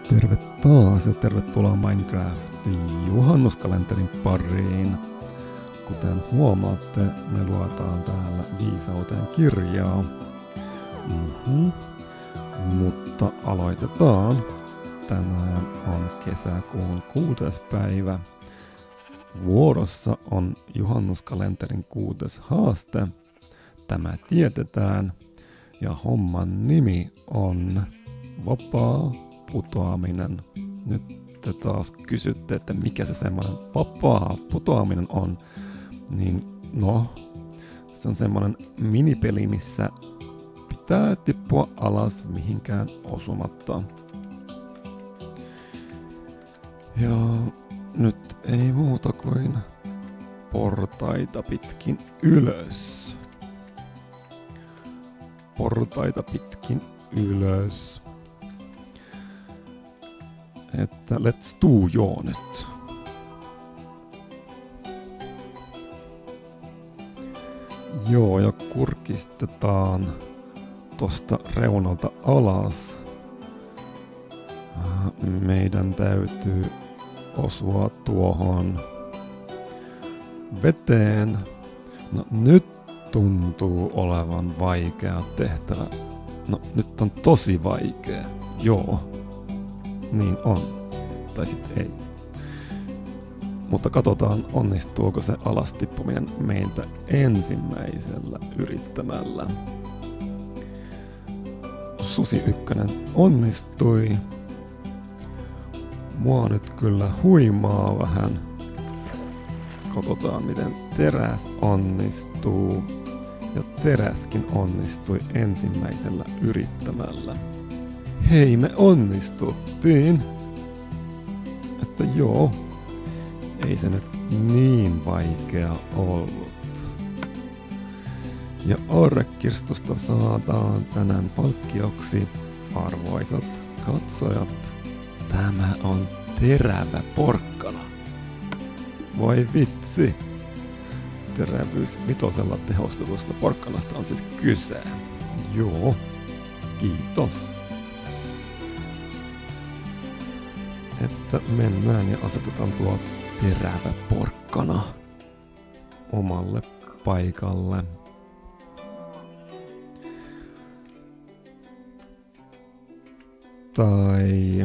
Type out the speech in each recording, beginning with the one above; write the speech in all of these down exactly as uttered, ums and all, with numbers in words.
Terve taas ja tervetuloa Minecraftin juhannuskalenterin pariin. Kuten huomaatte, me luetaan täällä viisauteen kirjaa. Mm-hmm. Mutta aloitetaan. Tänään on kesäkuun kuudes päivä. Vuorossa on juhannuskalenterin kuudes haaste. Tämä tiedetään. Ja homman nimi on vapaa putoaminen. Nyt te taas kysytte, että mikä se semmoinen vapaa putoaminen on. Niin no, se on semmoinen minipeli, missä pitää tippua alas mihinkään osumatta. Ja nyt ei muuta kuin portaita pitkin ylös. Portaita pitkin ylös. Että let's do joo nyt. Joo, ja kurkistetaan tosta reunalta alas. Meidän täytyy osua tuohon veteen. No nyt tuntuu olevan vaikea tehtävä. No nyt on tosi vaikea. Joo. Niin on. Tai sit ei. Mutta katsotaan, onnistuuko se alas tippuminen meiltä ensimmäisellä yrittämällä. Susi ykkönen onnistui. Mua nyt kyllä huimaa vähän. Katsotaan, miten teräs onnistuu. Ja teräskin onnistui ensimmäisellä yrittämällä. Hei, me onnistuttiin. Että joo, ei se nyt niin vaikea ollut. Ja aarrekirstusta saadaan tänään palkkioksi, arvoisat katsojat. Tämä on terävä porkkana. Voi vitsi. Terävyys vitosella tehostetusta porkkanasta on siis kyse. Joo, kiitos. Että mennään ja asetetaan tuo terävä porkkana omalle paikalle. Tai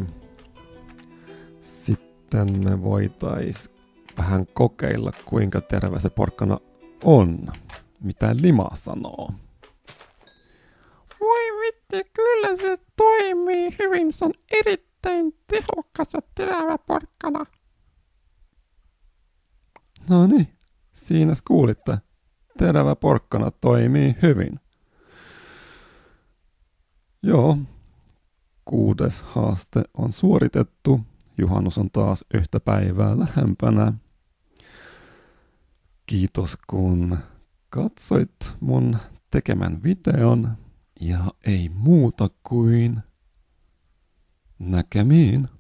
sitten me voitais vähän kokeilla, kuinka terävä se porkkana on. Mitä Lima sanoo? Voi vitti, kyllä se toimii hyvin. Se on erittäin tehokas ja terävä porkkana. No niin, siinä kuulitte. Terävä porkkana toimii hyvin. Joo, kuudes haaste on suoritettu. Juhannus on taas yhtä päivää lähempänä. Kiitos kun katsoit mun tekemän videon. Ja ei muuta kuin näkemiin.